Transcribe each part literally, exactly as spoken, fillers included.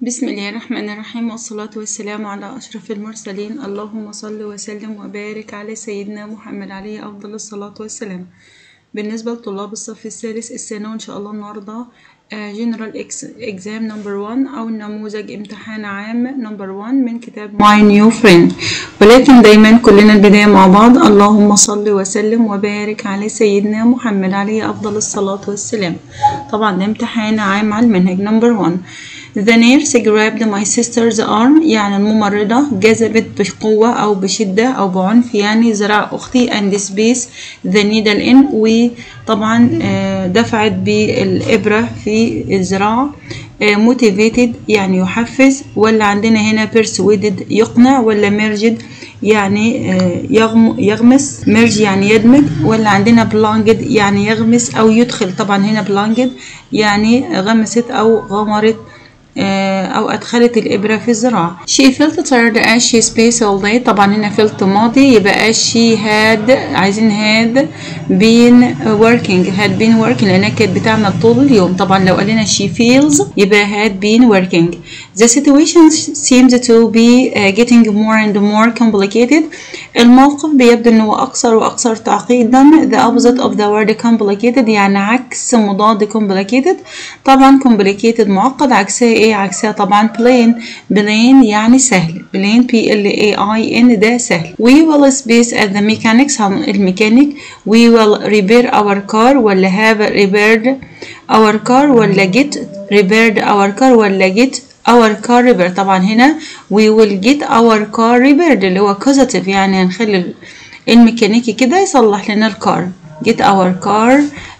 بسم الله الرحمن الرحيم، والصلاة والسلام على أشرف المرسلين. اللهم صل وسلم وبارك على سيدنا محمد عليه أفضل الصلاة والسلام. بالنسبة لطلاب الصف الثالث الثانوي إن شاء الله النهاردة General Exam نمبر واحد أو نموذج امتحان عام نمبر واحد من كتاب My New Friend. ولكن دايما كلنا البداية مع بعض. اللهم صل وسلم وبارك على سيدنا محمد عليه أفضل الصلاة والسلام. طبعا ده امتحان عام على المنهج نمبر واحد. The nurse grabbed my sister's arm، يعني الممرضة جذبت بقوة أو بشدة أو بعنف يعني ذراع أختي and space the needle in، وطبعا دفعت بالإبرة في الذراع. motivated يعني يحفز، ولا عندنا هنا persuaded يقنع، ولا merged يعني يغمس، merge يعني يدمج، ولا عندنا belonged يعني يغمس أو يدخل. طبعا هنا belonged يعني غمست أو غمرت أو أدخلت الإبرة في الذراع. She felt tired as she spaced all day. طبعا هنا felt ماضي، يبقى as she had عايزين had been working had been working لأنها كانت بتعمل طول اليوم. طبعا لو قالنا she feels يبقى had been working. The situation seems to be getting more and more complicated. الموقف بيبدو أنه أكثر وأكثر تعقيدا. The opposite of the word complicated يعني عكس مضاد complicated. طبعا complicated معقد، عكسها ايه؟ عكسها طبعا plain. plain يعني سهل، plain P L A I N ده سهل. We will space at the mechanics الميكانيك. We will repair our car ولا have repaired our car ولا get repaired our car ولا get our car repaired. طبعا هنا we will get our car repaired اللي هو causative، يعني هنخلي الميكانيكي كده يصلح لنا الكار. get our car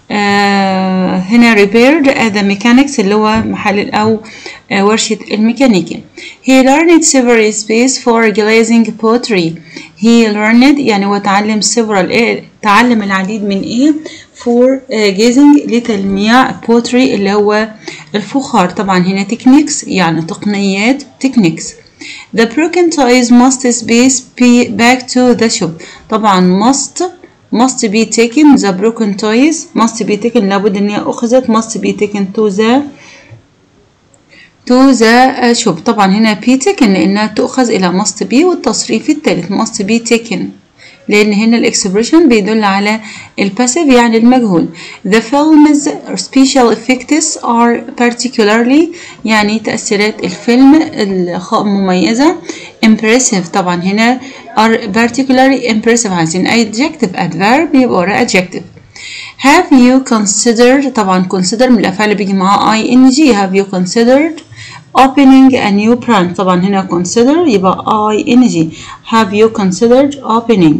آه هنا repaired at the mechanics اللي هو محل أو آه ورشة الميكانيكي. He learned several space for glazing pottery. He learned يعني هو تعلم several إيه؟ تعلم العديد من إيه؟ for uh, glazing لتلميع pottery اللي هو الفخار. طبعا هنا techniques يعني تقنيات techniques. The broken toys must space be back to the shop. طبعا must must be taken. the broken toys must be taken لابد ان هي اخذت must be taken to the to the shop. طبعا هنا be taken لانها تؤخذ الى must be، والتصريف الثالث must be taken لان هنا الاكسبريشن بيدل على الباسيف يعني المجهول. The film's special effects are particularly يعني تأثيرات الفيلم المميزة. impressive طبعا هنا are particularly impressive عايزين adjective adverb يبقى ورا adjective. have you considered طبعا consider من الأفعال اللي بيجي معاها ing. have you considered opening a new branch. طبعا هنا consider يبقى ing. have you considered opening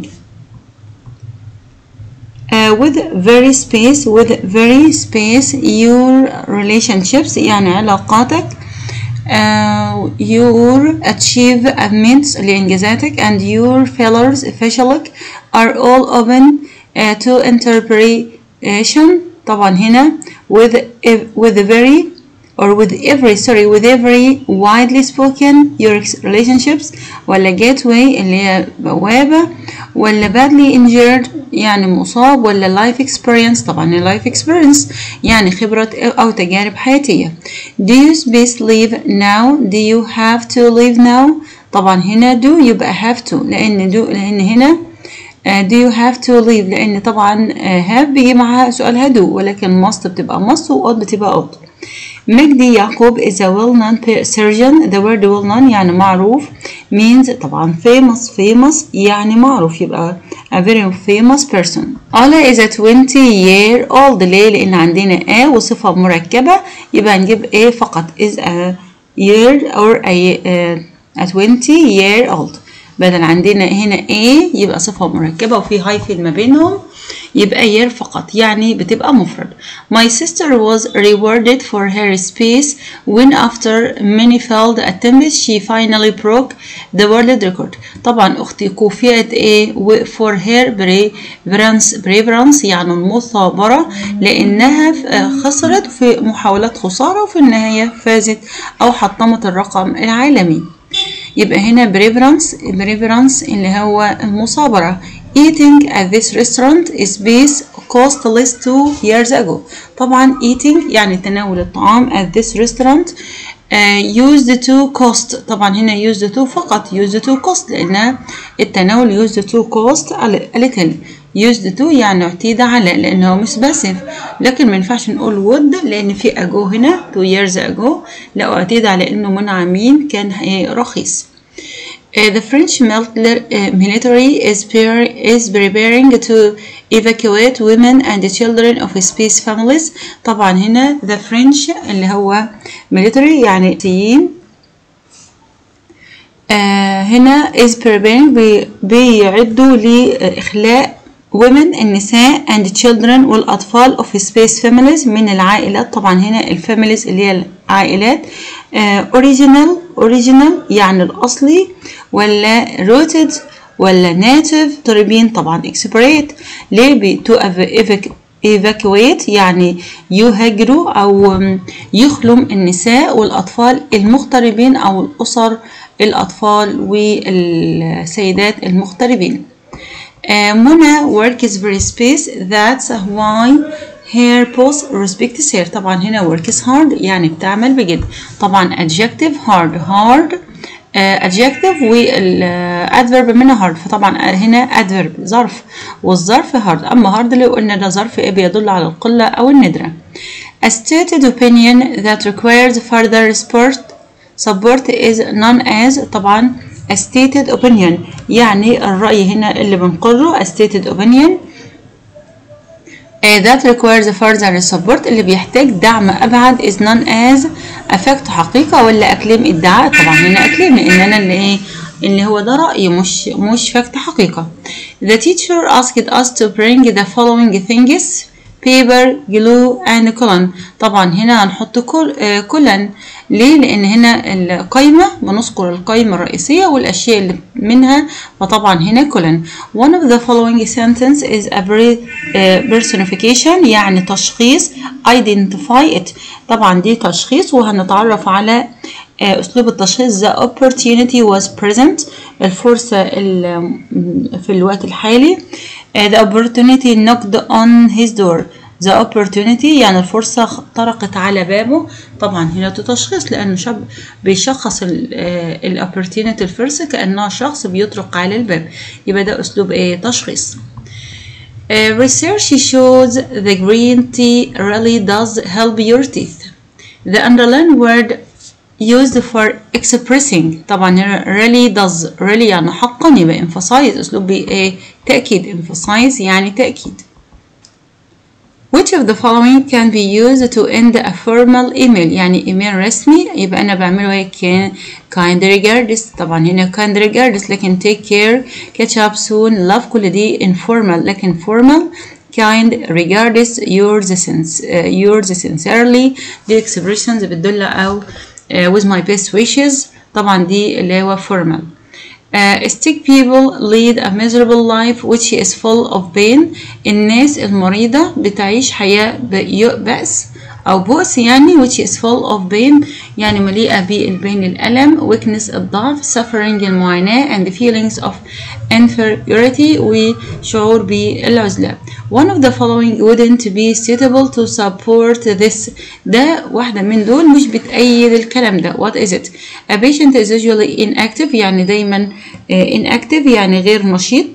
uh, with very space with very space your relationships يعني علاقاتك uh, your achievements لإنجازاتك and your failures فشلك are all open uh, to interpretation. طبعا هنا with with very or with every sorry with every widely spoken your relationships ولا gateway اللي هي بوابة، ولا badly injured يعني مصاب، ولا life experience. طبعا life experience يعني خبرة أو تجارب حياتية. do you space leave now do you have to leave now. طبعا هنا do يبقى have to لأن do لأن هنا Uh, do you have to leave لأن طبعا uh, have بيجي معها سؤالها do، ولكن must بتبقى must و ought بتبقى ought. مجدي يعقوب is a well known surgeon. the word well known يعني معروف means طبعا famous famous يعني معروف يبقى a very famous person. Ala is a twenty year old. ليه؟ لأن عندنا a وصفة مركبة يبقى نجيب a فقط is a year or a, uh, a twenty year old. بدل عندنا هنا A يبقى صفة مركبة وفي هايفن ما بينهم يبقى year فقط يعني بتبقى مفرد. My sister was rewarded for her space when after many failed attempts she finally broke the world record. طبعا أختي كوفيت A for her preference preference يعني المثابرة لأنها خسرت في محاولات خسارة وفي النهاية فازت أو حطمت الرقم العالمي. يبقى هنا preference preference اللي هو المصابرة. eating at this restaurant is base cost less two years ago. طبعا eating يعني تناول الطعام at this restaurant uh, used to cost. طبعا هنا used to فقط used to cost لأن التناول used to cost a little. used to يعني اعتيد على لأنه مش باسف، لكن ما ينفعش نقول would لأن في ago هنا two years ago لو اعتيد على إنه من عامين كان رخيص. Uh, the French military is, is preparing to evacuate women and children of space families. طبعا هنا the French اللي هو military يعني سيين. uh, هنا is preparing بي, بيعدوا لإخلاء women النساء and children والأطفال of space families من العائلات. طبعا هنا الفاميليز اللي هي العائلات. uh, original original يعني الأصلي ولا rooted ولا native تربين طبعا expatriate. ليه to evacuate يعني يهاجروا أو يخلوا النساء والأطفال المغتربين أو الأسر الأطفال والسيدات المغتربين. Uh, Mona works very space that's why her boss respects her. طبعا هنا works hard يعني بتعمل بجد. طبعا adjective hard hard uh, adjective والadverb منها hard، فطبعا هنا adverb ظرف والظرف hard. أما hard لو قلنا ده ظرف إيه بيدل على القلة أو الندرة. A stated opinion that requires further support support is known as. طبعا a stated opinion يعني الرأي هنا اللي بنقره a stated opinion uh, that requires further support اللي بيحتاج دعم أبعد is known as a fact حقيقة ولا أكليم ادعاء. طبعا هنا أكليم لأن أنا اللي إيه اللي هو ده رأي مش مش fact حقيقة. The teacher asked us to bring the following things paper glue and colon. طبعا هنا هنحط كل كولن ليه؟ لأن هنا القايمة بنذكر القايمة الرئيسية والأشياء اللي منها، فطبعا هنا كولن. One of the following sentence is a personification يعني تشخيص. Identify it طبعا دي تشخيص وهنتعرف على أسلوب التشخيص. The opportunity was present الفرصة في الوقت الحالي. The opportunity knocked on his door. The opportunity يعني الفرصة طرقت على بابه. طبعا هنا تشخيص لأنه شاب بيشخص ال opportunity الفرصة كأنها شخص بيطرق على الباب، يبقى ده أسلوب إيه تشخيص. Uh, research shows the green tea really does help your teeth. The underlined word used for expressing طبعا really does really يعني حقا يبقى emphasize أسلوب إيه تأكيد. emphasize يعني تأكيد. Which of the following can be used to end a formal email يعني إيميل رسمي؟ يبقى أنا بعمله هيك kind regards. طبعا هنا kind regards لكن take care catch up soon love كل دي informal لكن formal kind regards yours since uh, yours sincerely دي expressions بتدل أو uh, with my best wishes. طبعا دي اللي هو formal. Uh, sick people lead a miserable life which is full of pain. الناس المريضة بتعيش حياة بأس أو بؤس يعني which is full of pain يعني مليئة بالبين الألم. weakness الضعف. suffering المعاناة and feelings of inferiority وشعور بالعزلة. one of the following wouldn't be suitable to support this. ده واحدة من دول مش بتأيد الكلام ده. what is it? a patient is usually inactive يعني دايما inactive يعني غير نشيط.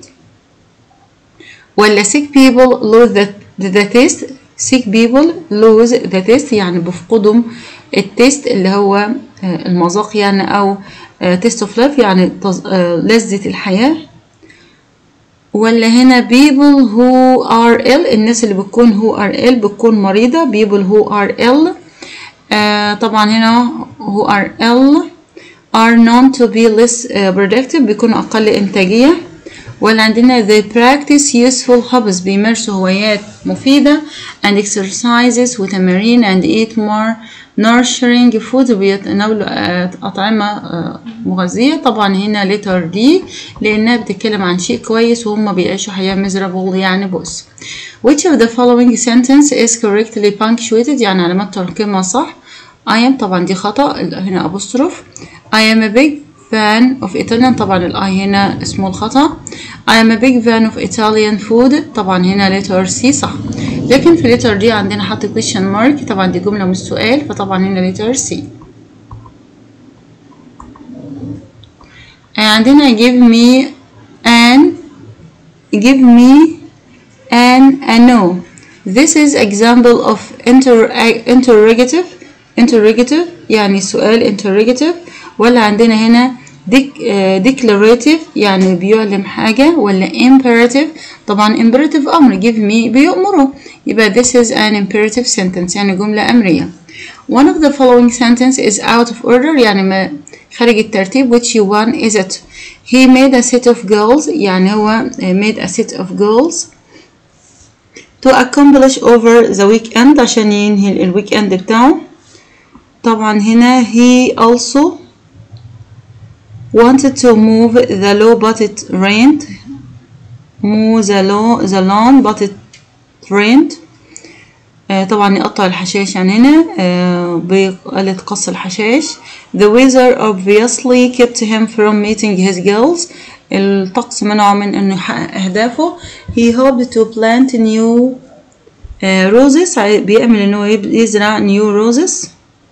ولا sick people lose the, the test. sick people lose the test يعني بفقدهم التست اللي هو المذاق يعني أو test of life يعني لذة الحياة. ولا هنا people who are ill الناس اللي بتكون who are ill بتكون مريضة. people who are ill آه طبعا هنا who are ill are known to be less productive بيكونوا أقل إنتاجية. ولا عندنا they practice useful hobbies بيمارسوا هوايات مفيدة and exercises وتمارين and eat more nourishing food بيتناولوا أطعمة مغذية. طبعا هنا letter D لأنها بتتكلم عن شيء كويس وهم بيعيشوا حياة miserable يعني بؤس. which of the following sentence is correctly punctuated يعني علامات ترقيمها صح. I am طبعا دي خطأ هنا apostrophe. I am a big fan of Italian طبعا الآي هنا اسمه الخطأ. I am a big fan of Italian food طبعا هنا letter C صح. لكن في letter D عندنا حط question mark طبعا دي جملة مش سؤال فطبعا هنا letter C. عندنا give me an give me an a no. This is example of inter interrogative interrogative يعني سؤال interrogative. ولا عندنا هنا declarative يعني بيعلم حاجة. ولا imperative طبعا imperative أمر give me بيأمره، يبقى this is an imperative sentence يعني جملة أمرية. One of the following sentence is out of order يعني ما خارج الترتيب. which one is it? He made a set of goals يعني هو made a set of goals to accomplish over the weekend عشان ينهي الويك-اند بتاعه. طبعا هنا he also wanted to move the law but it rained. move the law the lawn but it rained. آه طبعا يقطع الحشائش يعني هنا آه بآلة قص الحشائش. the weather obviously kept him from meeting his goals. الطقس منعه من انه يحقق اهدافه. he hoped to plant new uh, roses بيأمل انه يزرع new roses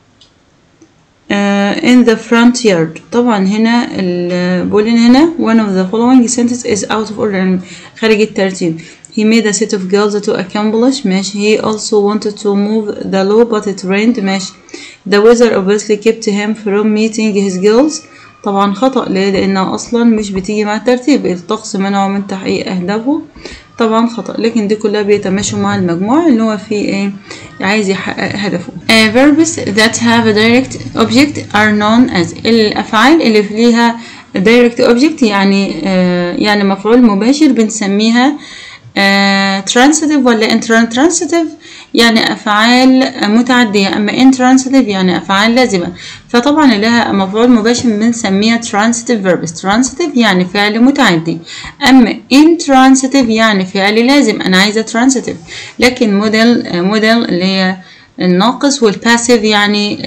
uh, in the front yard. طبعا هنا بقولين هنا one of the following sentences is out of order خارج الترتيب. he made a set of goals to accomplish ماشي. he also wanted to move the law but it rained ماشي. the weather obviously kept him from meeting his goals طبعا خطأ. ليه؟ لأنها أصلا مش بتيجي مع الترتيب. الطقس منعه من تحقيق أهدافه طبعا خطأ. لكن دي كلها بيتماشوا مع المجموع اللي هو فيه ايه عايز يحقق هدفه. uh, verbs that have a direct object are known as الأفعال اللي فيها direct object يعني uh, يعني مفعول مباشر بنسميها uh, transitive. ولا intransitive يعني أفعال متعدية. أما intransitive يعني أفعال لازمة. فطبعا لها مفعول مباشر بنسميها transitive verbs. transitive يعني فعل متعدي. أما intransitive يعني فعل لازم. أنا عايزة transitive. لكن model model اللي هي الناقص والpassive يعني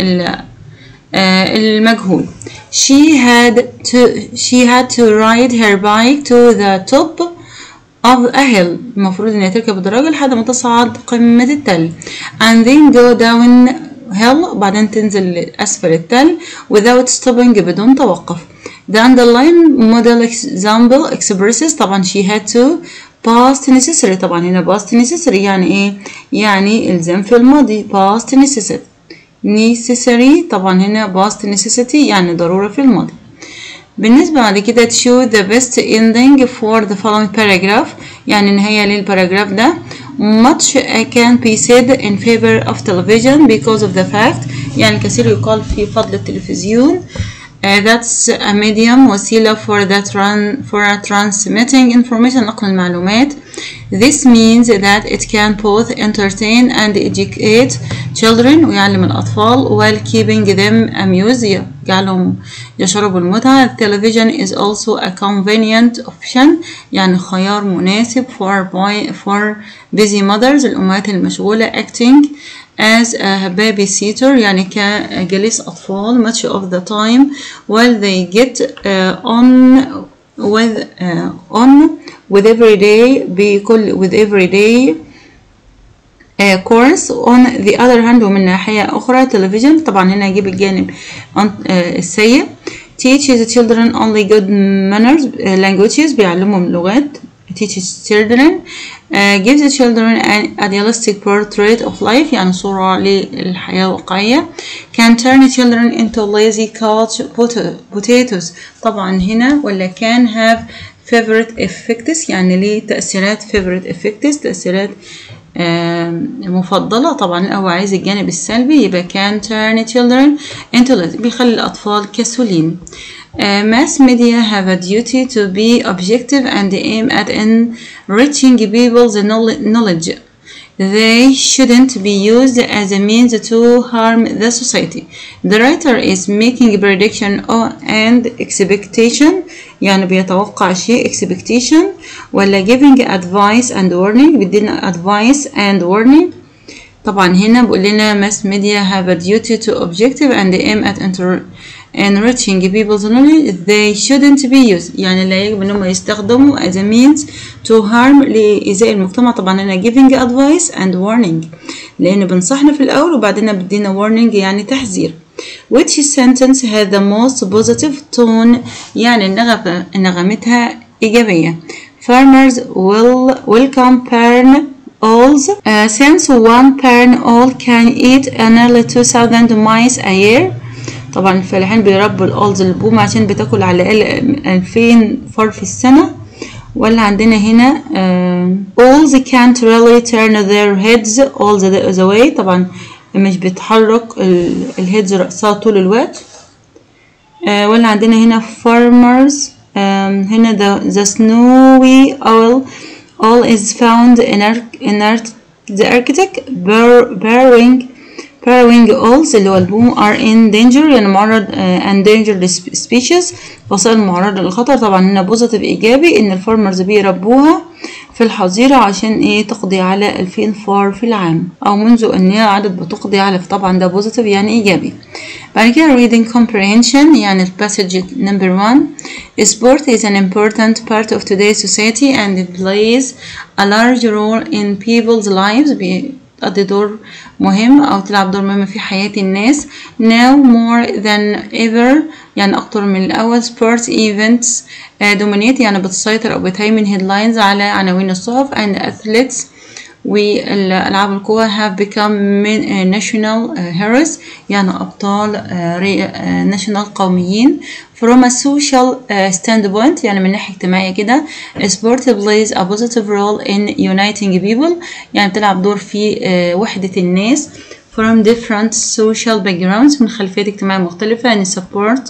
المجهول. she had to she had to ride her bike to the top of a hill. المفروض انها تركب الدراجة لحد ما تصعد قمة التل. and then go down hill بعدين تنزل اسفل التل without stopping بدون توقف. the underlying model example expresses طبعا she had to past necessary. طبعا هنا past necessary يعني ايه يعني الزام في الماضي. past necessary necessary طبعا هنا past necessity يعني ضرورة في الماضي. بالنسبة بعد كده choose the best ending for the following paragraph يعني نهاية للباراجراف ده. much can be said in favor of television because of the fact يعني كثير يقال في فضل التلفزيون. uh, that's a medium وسيلة for the tran for transmitting information نقل المعلومات. this means that it can both entertain and educate children ويعلم الأطفال while keeping them amused يجعلهم يشربوا المتعة. television is also a convenient option يعني خيار مناسب for boy for busy mothers الأمهات المشغولة acting as a babysitter يعني كجليس أطفال much of the time while they get uh, on with uh, on with every day بكل with every day uh, course. on the other hand ومن ناحية أخرى television طبعا هنا يجيب الجانب uh, السيء. teaches children only good manners uh, languages بيعلمهم اللغات. teaches children uh, gives the children an idealistic portrait of life يعني صورة للحياة الواقعية. can turn children into lazy couch potatoes طبعا هنا ولا can have favorite effects يعني ليه تأثيرات favorite effects تأثيرات مفضلة. طبعا هو عايز الجانب السلبي يبقى can turn children into lazy بيخلي الأطفال كسولين. Uh, mass media have a duty to be objective and aim at enriching people's knowledge. They shouldn't be used as a means to harm the society. The writer is making a prediction and expectation يعني بيتوقع شيء expectation ولا giving advice and warning بيدينا advice and warning. طبعا هنا بقول لنا mass media have a duty to objective and aim at enriching people's knowledge. They shouldn't be used يعني لا يجب انهم يستخدموا as a means to harm لإيذاء المجتمع. طبعا هنا giving advice and warning لأن بنصحنا في الأول وبعدين بدينا warning يعني تحذير. which sentence has the most positive tone يعني النغمة نغمتها إيجابية. farmers will welcome barn owls uh, since one barn owl can eat nearly two thousand mice a year. طبعا الفلاحين بيربوا الأولز البومة عشان بتاكل على الأقل ألفين فار في السنة. ولا عندنا هنا uh, owls can't really turn their heads all the, the way. طبعا مش بتحرك الهيدز رأسها طول الوقت. uh, ولا عندنا هنا farmers um, هنا the, the snowy owl owl is found in, in the Arctic. burrowing burrowing owls اللي هو البوم are in danger يعني معرض uh, endangered species وسائل معرضة للخطر. طبعا هنا بوزيتيف إيجابي إن الفارمرز بيربوها في الحظيرة عشان إيه تقضي على ألفين فار في العام أو منذ أن هي عدد بتقضي على. طبعا ده بوزيتيف يعني إيجابي. بعد كده reading comprehension يعني passage number one. Sport is an important part of today's society and it plays a large role in people's lives. بتقضي دور مهم أو تلعب دور مهم في حياة الناس. now more than ever يعني أكتر من الأول. sports events uh, dominate يعني بتسيطر أو بتهيمن headlines على عناوين الصحف. and athletes والألعاب القوى have become national heroes يعني أبطال national قوميين. from a social standpoint يعني من ناحية اجتماعية كده sport plays a positive role in uniting people يعني بتلعب دور في وحدة الناس from different social backgrounds من خلفيات اجتماعية مختلفة and support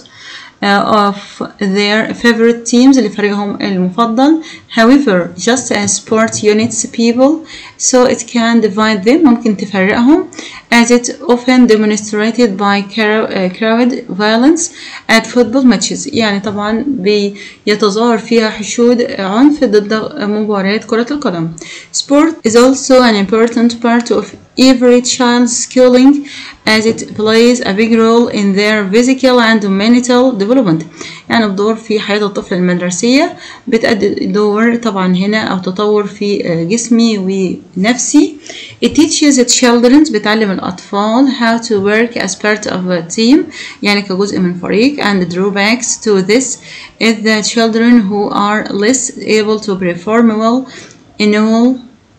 of their favorite teams لفريقهم المفضل. however just as sport units people so it can divide them ممكن تفرقهم as it often demonstrated by crowd violence at football matches يعني طبعا بيتظاهر فيها حشود عنف ضد مباريات كرة القدم. sport is also an important part of every child's schooling as it plays a big role in their physical and mental development يعني الدور في حياة الطفل المدرسية بتأدي دور طبعا هنا أو تطور في جسمي ونفسي. it teaches the children بتعلم الأطفال how to work as part of a team يعني كجزء من فريق. and drawbacks to this is the children who are less able to perform well in all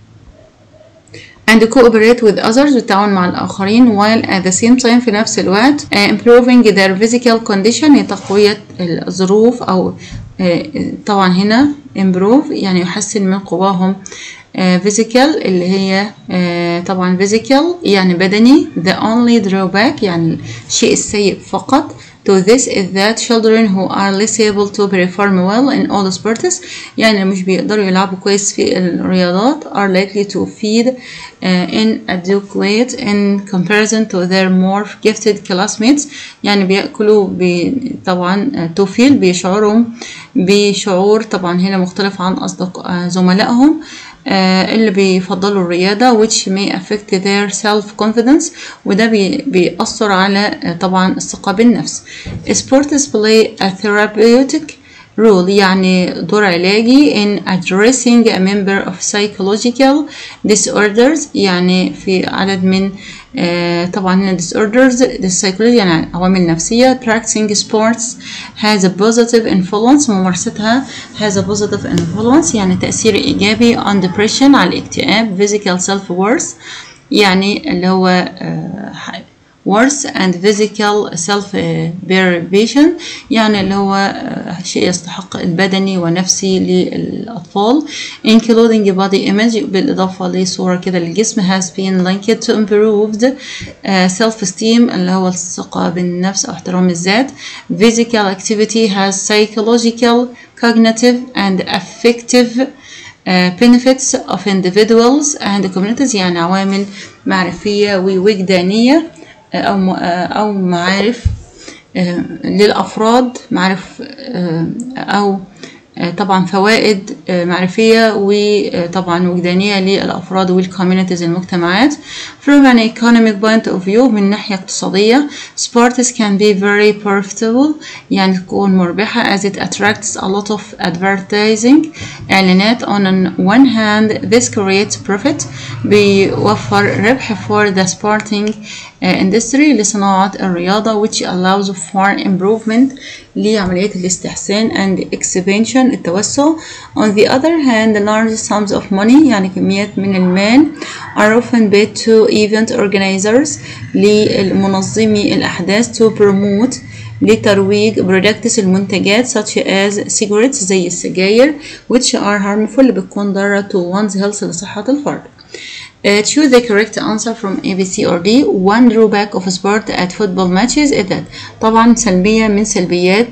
and cooperate with others والتعاون مع الآخرين while at the same time في نفس الوقت uh, improving their physical condition تقوية الظروف أو uh, طبعا هنا improve يعني يحسن من قواهم. uh, physical اللي هي uh, طبعا physical يعني بدني. the only drawback يعني الشيء السيء فقط to this is that children who are less able to perform well in all sports يعني مش بيقدروا يلعبوا كويس في الرياضات are likely to feed uh, inadequate in comparison to their more gifted classmates يعني بيأكلوا بي طبعا to feel بيشعرهم بشعور طبعا هنا مختلف عن أصدقاء زملائهم Uh, اللي بيفضلوا الرياضة which may affect their self confidence وده بي بيأثر على uh, طبعا الثقة بالنفس. sports play a therapeutic role يعني دور علاجي in addressing a member of psychological disorders يعني في عدد من uh, طبعا هنا disorders psychology يعني عوامل نفسية. practicing sports has a positive influence ممارستها has a positive influence يعني تأثير إيجابي on depression على الاكتئاب. physical self worth يعني اللي هو uh, worth and physical self preservation يعني اللي هو شيء يستحق البدني ونفسي للأطفال including body image بالإضافة لصورة كده للجسم has been linked to improved self esteem اللي هو الثقة بالنفس أو احترام الذات. physical activity has psychological cognitive and affective Uh, benefits of individuals and communities يعني عوامل معرفية ووجدانية أو أو معارف للأفراد معرف أو طبعا فوائد معرفية وطبعا وجدانية للأفراد والكوميونيتيز المجتمعات. from an economic point of view من ناحية اقتصادية sports can be very profitable يعني تكون مربحة as it attracts a lot of advertising إعلانات. on one hand this creates profit بيوفر ربح for the sporting industry لصناعة الرياضة which allows for improvement لعملية الاستحسان and expansion التوسع. On the other hand large sums of money يعني كميات من المال are often paid to event organizers لمنظمي الأحداث to promote لترويج products المنتجات such as cigarettes زي السجاير which are harmful اللي بتكون ضارة to one's health لصحة الفرد. Uh, choose the correct answer from A, B, C or D. One drawback of sport at football matches is that طبعا سلبية من سلبيات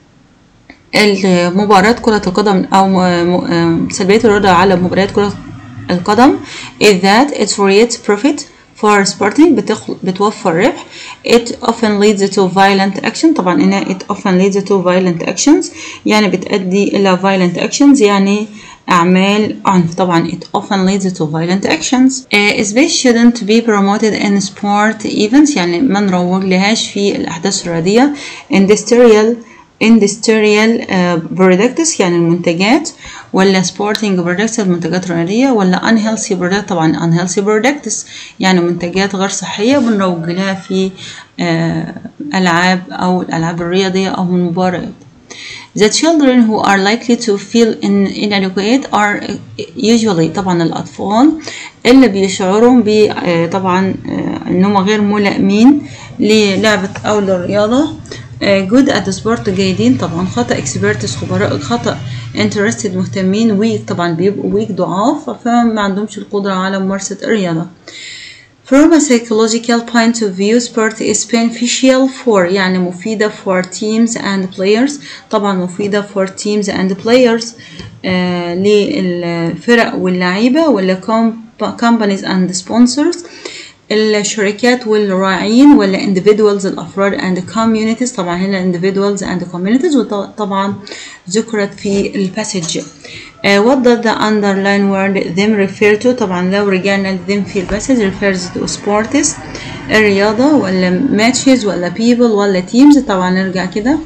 المباراة كرة القدم أو سلبية الرياضة على مباريات كرة القدم is that it creates profit for sporting بتوفر ربح. It often leads to violent action طبعا هنا it often leads to violent actions يعني بتؤدي إلى violent actions يعني أعمال عنف. طبعا it often leads to violent actions. uh, space shouldn't be promoted in sport events يعني ما نروج لهاش في الأحداث الرياضية. industrial industrial uh, products يعني المنتجات ولا sporting products المنتجات الرياضية ولا unhealthy products طبعا unhealthy products يعني منتجات غير صحية بنروج لها في uh, ألعاب أو الألعاب الرياضية أو المباريات. The children who are likely to feel inadequate are usually طبعا الأطفال اللي بيشعروا ب طبعا إنهم غير ملائمين للعبة أو للرياضة. good at sport جيدين طبعا خطأ experts خبراء خطأ interested مهتمين weak طبعا بيبقوا weak ضعاف فما عندهمش القدرة على ممارسة الرياضة. From a psychological point of view sport is beneficial for يعني مفيدة for teams and players طبعا مفيدة for teams and players آه للفرق واللعيبة ولا companies and sponsors الشركات والراعين ولا individuals الأفراد and communities طبعا هنا individuals and communities وطبعا ذكرت في الباسج. Uh, what does the underline word them refer to طبعا لو رجعنا them في الباسج refers to sports الرياضة ولا matches ولا people ولا teams طبعا نرجع كده.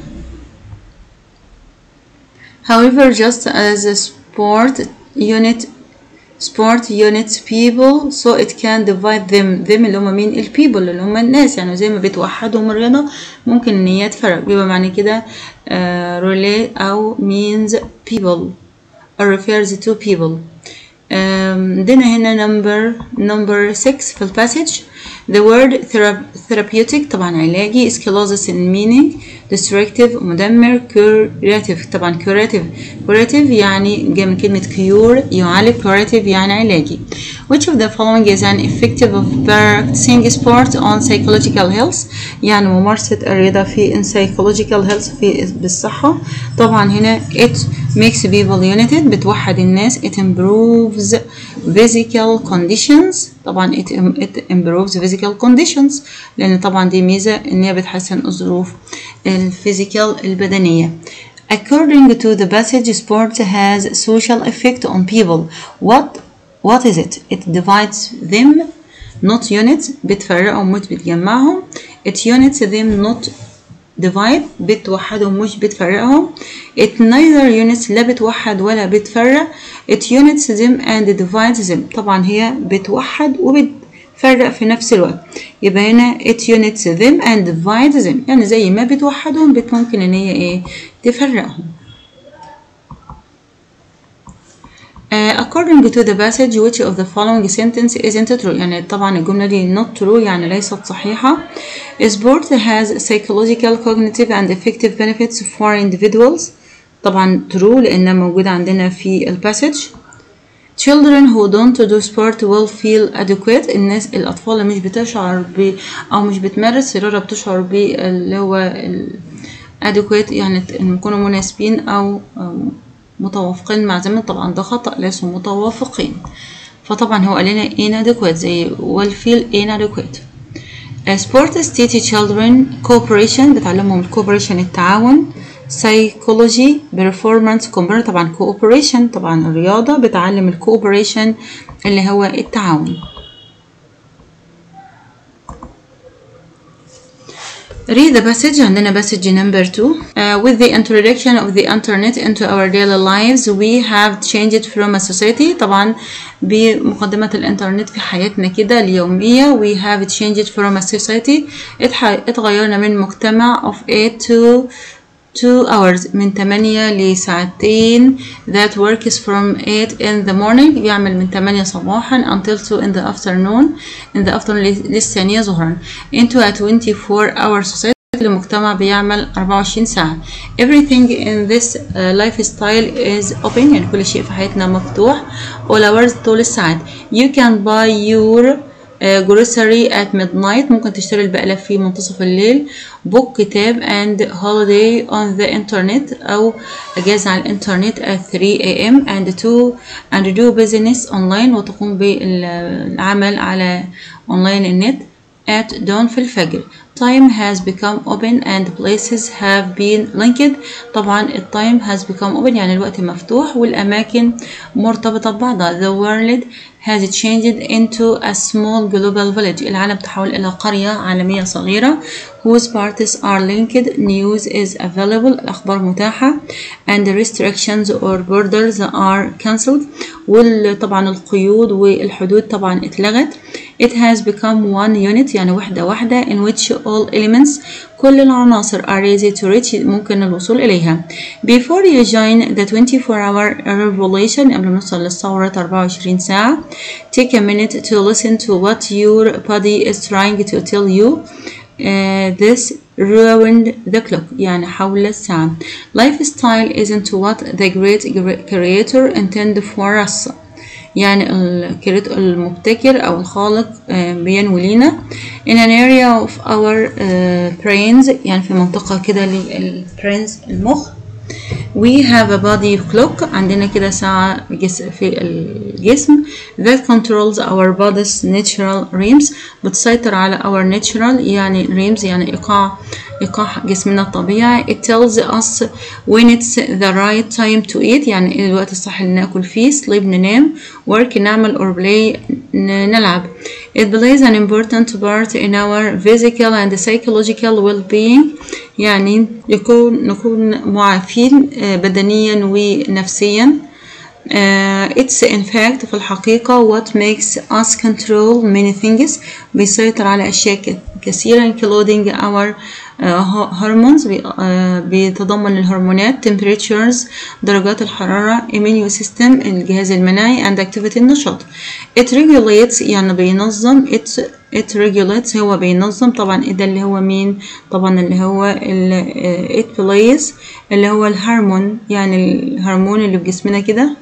However just as a sport unit sport units people so it can divide them them اللي هم مين الpeople اللي هم الناس يعني زي ما بتوحدهم الرياضة ممكن ان هي تفرق بيبقى معنى كده uh, relate أو means people or refers to people. عندنا um, هنا number number six في الباسج the word therapeutic طبعا علاجي is closest in meaning destructive مدمر curative طبعا curative curative يعني جاي من كلمة cure يعالج curative يعني علاجي. which of the following is an effective of practicing sport on psychological health يعني ممارسة الرياضة في in psychological health في بالصحة. طبعا هنا it makes people united بتوحد الناس it improves physical conditions طبعا it, it improves physical conditions لأن طبعا دي ميزة إن هي بتحسن الظروف الفيزيكال البدنية. according to the passage sport has social effect on people. what what is it? it divides them not units بتفرقهم مش بتجمعهم. it unites them not divide بتوحدهم مش بتفرقهم. it neither units لا بتوحد ولا بتفرق. it units them and divides them طبعا هي بتوحد وبتفرق في نفس الوقت يبقى هنا it units them and divides them يعني زي ما بتوحدهم بت ممكن ان هي ايه تفرقهم. Uh, according to the passage which of the following sentence isn't true يعني طبعا الجملة دي not true يعني ليست صحيحة. sport has psychological cognitive and effective benefits for individuals طبعا true لأنها موجودة عندنا في الباسج. children who don't do sport will feel adequate الناس الأطفال اللي مش بتشعر ب أو مش بتمارس الرياضة بتشعر ب اللي هو adequate يعني يكونوا مناسبين أو, أو متوافقين مع زمن طبعا ده خطأ ليسوا متوافقين فطبعا هو قال لنا inadequate زي will feel inadequate. sports teach children cooperation بتعلمهم cooperation التعاون. psychology performance compare طبعا cooperation طبعا الرياضة بتعلم الكوبريشن اللي هو التعاون. Read the passage. عندنا passage number two. Uh, with the introduction of the internet into our daily lives, we have changed from a society. طبعا بمقدمة الإنترنت في حياتنا كده اليومية. We have changed from a society. اتغيرنا من مجتمع of eight to two hours من تمانية لساعتين. That works from eight in the morning. يعمل من تمانية صباحا until two in the afternoon. In the afternoon للثانية ظهرا. Into a twenty-four hour society. المجتمع بيعمل أربعة وعشرين ساعة. Everything in this uh, lifestyle is open. يعني كل شيء في حياتنا مفتوح. All hours طول الساعات. You can buy your uh, grocery at midnight. ممكن تشتري البقالة في منتصف الليل. book كتاب and holiday on the internet أو أجازة على الإنترنت at three a m and to and do business online وتقوم بالعمل على أونلاين النت at dawn في الفجر. Time has become open and places have been linked. طبعا ال time has become open يعني الوقت مفتوح والأماكن مرتبطة ببعضها. The world has changed into a small global village. العالم تحول إلى قرية عالمية صغيرة whose parts are linked. News is available. الأخبار متاحة and restrictions or borders are cancelled. وطبعا القيود والحدود طبعا اتلغت. It has become one unit يعني وحدة واحدة in which all elements كل العناصر are easy to reach ممكن الوصول إليها. Before you join the twenty-four hour revolution قبل ما نوصل للثورة أربعة وعشرين ساعة take a minute to listen to what your body is trying to tell you. Uh, this ruined the clock يعني حول الساعة. Lifestyle isn't what the great creator intended for us. يعني المبتكر أو الخالق بينوي لينا in an area of our uh, brains يعني في منطقة كده للبرينز المخ. We have a body clock. عندنا كده ساعة في الجسم that controls our body's natural rhythms. بتسيطر على our natural يعني rhythms يعني إيقاع إيقاع جسمنا الطبيعي. It tells us when it's the right time to eat يعني الوقت الصح اللي ناكل فيه. sleep ننام. work نعمل or play نلعب. It plays an important part in our physical and psychological well-being يعني يكون نكون معافين بدنيا ونفسيا. Uh, it's in fact في الحقيقة what makes us control many things. بيسيطر على أشياء كثيرة including our uh, hormones بيتضمن الهرمونات temperatures درجات الحرارة immune system الجهاز المناعي and activity النشاط. It regulates يعني بينظم. it it regulates هو بينظم. طبعا ده اللي هو مين؟ طبعا اللي هو ال it plays اللي هو الهرمون يعني الهرمون اللي في جسمنا كده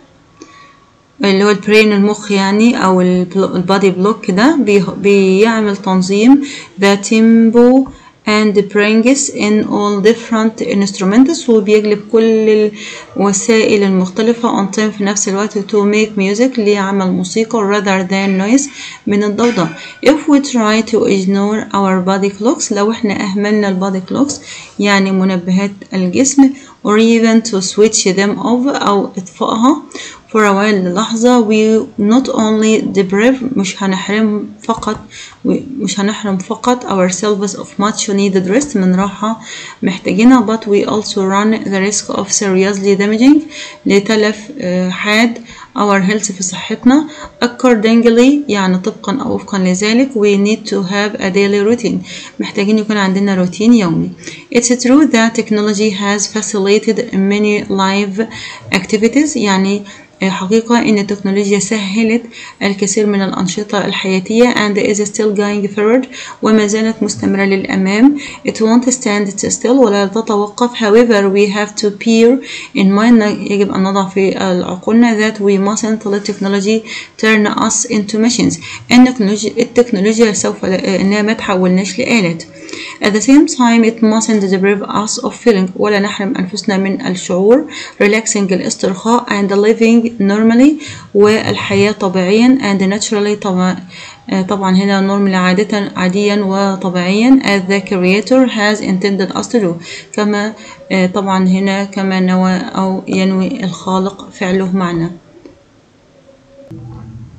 اللي هو البرين المخ يعني أو البادي بلوك ده بيعمل تنظيم the tempo and brings in all different instruments وبيجلب كل الوسائل المختلفة on time في نفس الوقت to make music لعمل موسيقى rather than noise من الضوضاء. If we try to ignore our body clocks لو احنا أهملنا البادي clocks يعني منبهات الجسم or even to switch them off أو إطفائها for a while للحظة we not only deprive مش هنحرم فقط مش هنحرم فقط ourselves of much needed rest من راحة محتاجينها but we also run the risk of seriously damaging لتلف حاد our health في صحتنا. accordingly يعني طبقا أو وفقا لذلك we need to have a daily routine محتاجين يكون عندنا روتين يومي. It's true that technology has facilitated many life activities يعني حقيقة إن التكنولوجيا سهلت الكثير من الأنشطة الحياتية and is still going forward وما زالت مستمرة للأمام. It won't stand still ولا تتوقف. However we have to bear in mind يجب أن نضع في عقولنا that we mustn't let technology turn us into machines. التكنولوجيا سوف إنها ما تحولناش لآلات. At the same time it mustn't deprive us of feeling ولا نحرم أنفسنا من الشعور relaxing الاسترخاء and living normally والحياة طبيعيا and naturally طبعا طبعا هنا normally عادة عاديا وطبيعيا as the creator has intended us to do كما طبعا هنا كما نوى أو ينوي الخالق فعله معنا.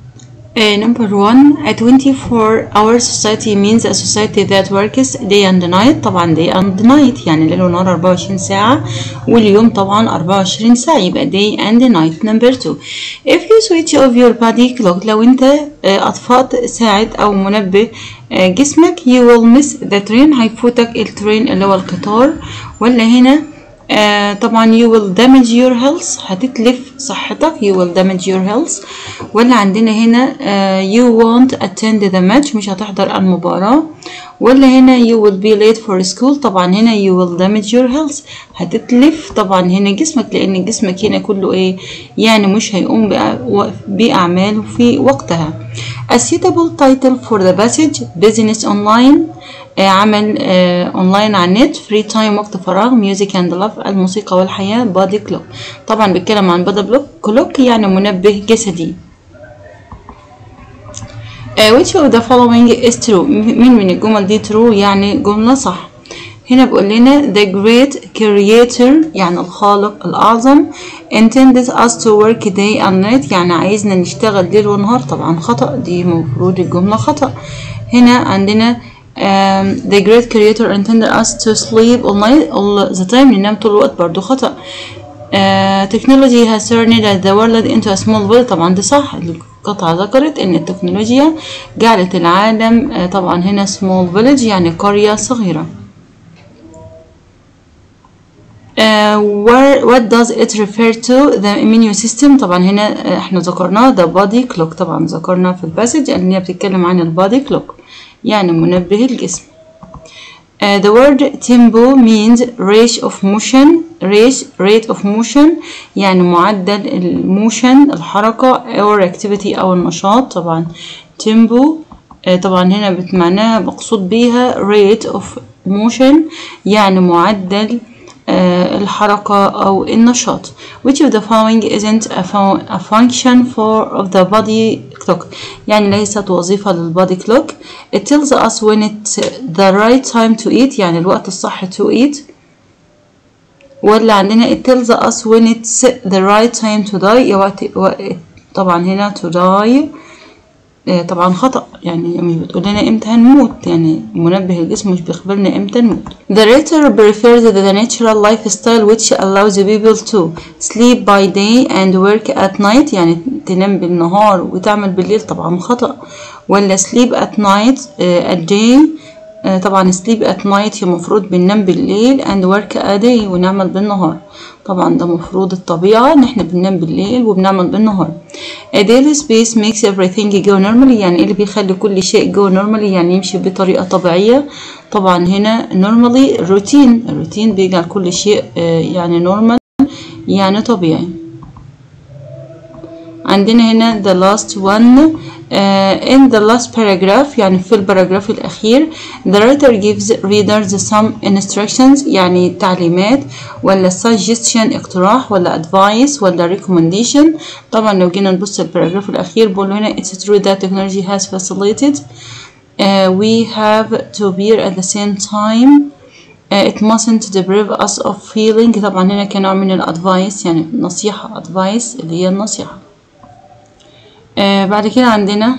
Uh, number one, a twenty-four hour society means a society that works day and night. طبعا day and night يعني ليل ونهار أربعة وعشرين ساعة، واليوم طبعا أربعة وعشرين ساعة، يبقى day and night. number two, if you switch off your body clock، لو انت أطفأت ساعة أو منبه جسمك، you will miss the train، هيفوتك الترين اللي هو القطار. ولا هنا آه طبعا you will damage your health، هتتلف صحتك، you will damage your health. ولا عندنا هنا آه you won't attend the match، مش هتحضر المباراة. ولا هنا you will be late for school، طبعا هنا you will damage your health، هتتلف طبعا هنا جسمك، لأن جسمك هنا كله ايه يعني مش هيقوم بأعماله في وقتها. A suitable title for the passage: business online، عمل اونلاين على النت، فري تايم وقت فراغ، ميوزك اند لاف الموسيقى والحياة، بادي كلوك. طبعا بيتكلم عن بادي كلوك يعني منبه جسدي. uh, which of the following is true؟ مين من الجمل دي true يعني جملة صح. هنا بيقول لنا the great creator يعني الخالق الأعظم intends us to work day and night يعني عايزنا نشتغل ليل ونهار، طبعا خطأ، دي مفروض الجملة خطأ. هنا عندنا Um, the great creator intended us to sleep all night all the time، ننام طول الوقت، برضو خطأ. uh, technology has turned the world into a small world، طبعا دي صح، القطعة ذكرت ان التكنولوجيا جعلت العالم uh, طبعا هنا small village يعني قرية صغيرة. Uh, where what does it refer to؟ the immune system، طبعا هنا احنا ذكرناه the body clock، طبعا ذكرنا في الباسج ان هي بتتكلم عن البادي كلوك يعني منبه الجسم. uh, the word tempo means rate of motion، rate rate of motion يعني معدل الموشن الحركة or activity أو النشاط. طبعا tempo uh, طبعا هنا بمعناها مقصود بيها rate of motion يعني معدل uh, الحركة أو النشاط. which of the following isn't a, a function for of the body clock يعني ليست وظيفة للبادي كلوك. it tells us when it's the right time to eat يعني الوقت الصح to eat. ولا عندنا it tells us when it's the right time to die يا وقت طبعا هنا to die طبعا خطأ، يعني مش بتقول لنا امتى هنموت، يعني منبه الجسم مش بيخبرنا امتى نموت. The writer prefers the natural lifestyle which allows people to sleep by day and work at night يعني تنام بالنهار وتعمل بالليل، طبعا خطأ. ولا sleep at night uh, at day uh, طبعا sleep at night المفروض بننام بالليل and work a day ونعمل بالنهار، طبعا ده مفروض الطبيعة ان احنا بننام بالليل وبنعمل بالنهار. A daily space makes everything go normally يعني ايه اللي بيخلي كل شيء go normally يعني يمشي بطريقة طبيعية. طبعا هنا normally روتين، الروتين بيجعل كل شيء يعني normal يعني طبيعي. عندنا هنا the last one uh, in the last paragraph يعني في الباراجراف الأخير the writer gives readers some instructions يعني تعليمات، ولا suggestion اقتراح، ولا advice، ولا recommendation. طبعا لو جينا نبص الباراجراف الأخير بقول هنا it's true that technology has facilitated uh, we have to bear at the same time uh, it mustn't deprive us of feeling. طبعا هنا كنوع من الادفايس يعني نصيحة، advice اللي هي النصيحة. آه بعد كده عندنا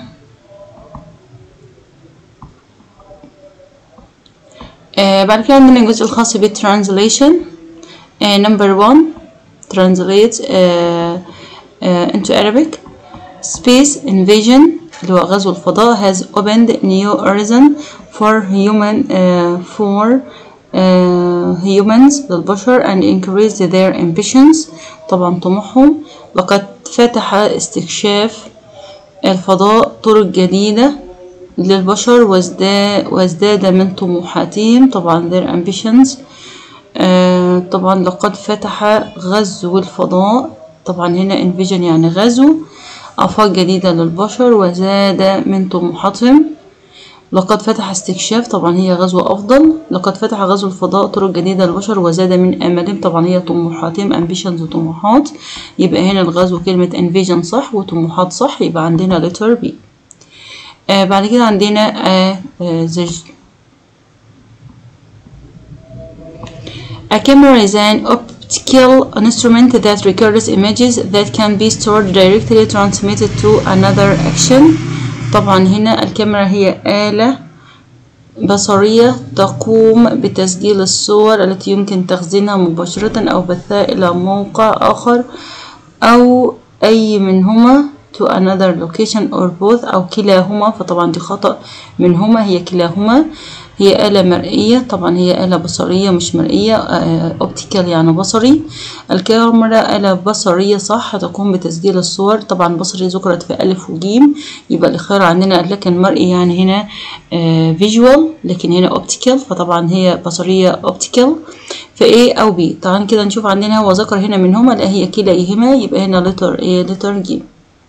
آه بعد كده عندنا الجزء الخاص بالترانزليشن. آه number one translate آه آه into Arabic. Space invasion اللي هو غزو الفضاء has opened new horizon for human uh, for uh, humans للبشر and increased their ambitions. طبعا طموحهم. لقد فتح استكشاف الفضاء طرق جديدة للبشر وازداد, وازداد من طموحاتهم، طبعا their ambitions. آه طبعا لقد فتح غزو الفضاء، طبعا هنا invasion يعني غزو آفاق جديدة للبشر وزاد من طموحاتهم. لقد فتح استكشاف طبعا هي غزو أفضل. لقد فتح غزو الفضاء طرق جديدة للبشر وزاد من آمالهم، طبعا هي طموحاتهم ambitions وطموحات، يبقى هنا الغزو كلمة invasion صح وطموحات صح، يبقى عندنا letter B. آه بعد كده عندنا آه آه زج A camera is an optical instrument that records images that can be stored directly transmitted to another action. طبعا هنا الكاميرا هي آلة بصرية تقوم بتسجيل الصور التي يمكن تخزينها مباشرة أو بثها إلى موقع آخر أو أي منهما to another location or both أو كلاهما. فطبعا دي خطأ منهما، هي كلاهما. هي آلة مرئية، طبعا هي آلة بصرية مش مرئية. اوبتيكال يعني بصري. الكاميرا آلة بصرية صح تقوم بتسجيل الصور. طبعا بصري ذكرت في ألف وجيم، يبقى الخيار عندنا لكن مرئي يعني هنا فيجوال، لكن هنا اوبتيكال، فطبعا هي بصرية اوبتيكال في A أو B. طبعا كده نشوف عندنا هو ذكر هنا منهما، لا هي كلاهما، يبقى هنا لتر A لتر G.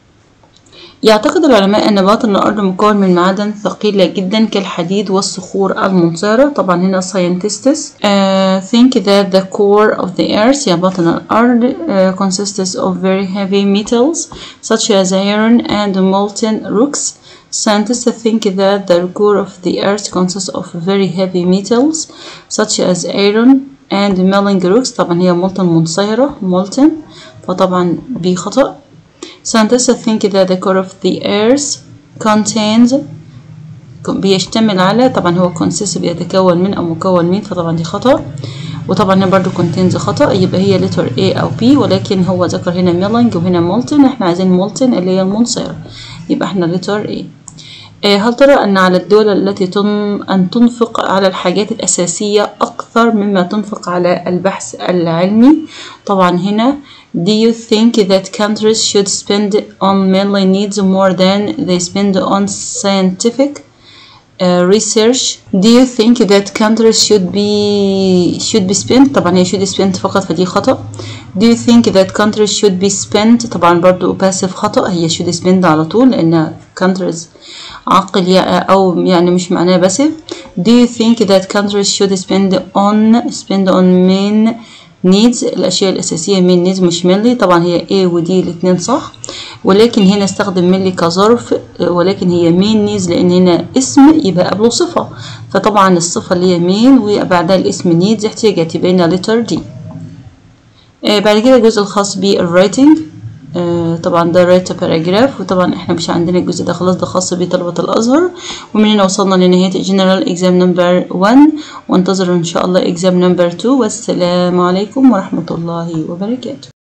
يعتقد العلماء أن باطن الأرض مكون من معادن ثقيلة جدا كالحديد والصخور المنصهرة. طبعا هنا scientists uh, think that the core of the earth يعني باطن الأرض uh, consists of very heavy metals such as iron and molten rocks. Scientists think that the core of the earth consists of very heavy metals such as iron and molten rocks. طبعا هي molten منصهرة molten، فطبعا بخطأ. Scientists think that the core of the earth contains بيشتمل على، طبعا هو consists بيتكون من أو مكون من، فطبعا دي خطأ. وطبعا هنا برضو contains خطأ، يبقى هي letter A أو B، ولكن هو ذكر هنا milling وهنا molten، احنا عايزين molten اللي هي المنصهرة، يبقى احنا letter A. هل ترى أن على الدول التي تن... أن تنفق على الحاجات الأساسية أكثر مما تنفق على البحث العلمي؟ طبعا هنا do you think that countries should spend on mainly needs more than they spend on scientific uh, research? Do you think that countries should be should be spent؟ طبعا هي should spend فقط، فدي خطأ. Do you think that countries should be spent؟ طبعا برضو passive خطأ، هي should spend على طول لأن countries عقل أو يعني مش معناه باسف. Do you think that countries should spend on spend on main needs الأشياء الأساسية main needs مش mainly؟ طبعا هي A و D الاتنين صح، ولكن هنا استخدم mainly كظرف، ولكن هي main needs لأن هنا اسم يبقى قبله صفة، فطبعا الصفة اللي هي main وبعدها الاسم needs احتياجات، يبقى هنا letter D. آه بعد كده الجزء الخاص بالwriting. آه طبعا ده write paragraph، وطبعا احنا مش عندنا الجزء ده خلاص، ده خاص بطلبة الأزهر. ومن هنا وصلنا لنهاية general exam number one، وانتظروا ان شاء الله exam number two، والسلام عليكم ورحمة الله وبركاته.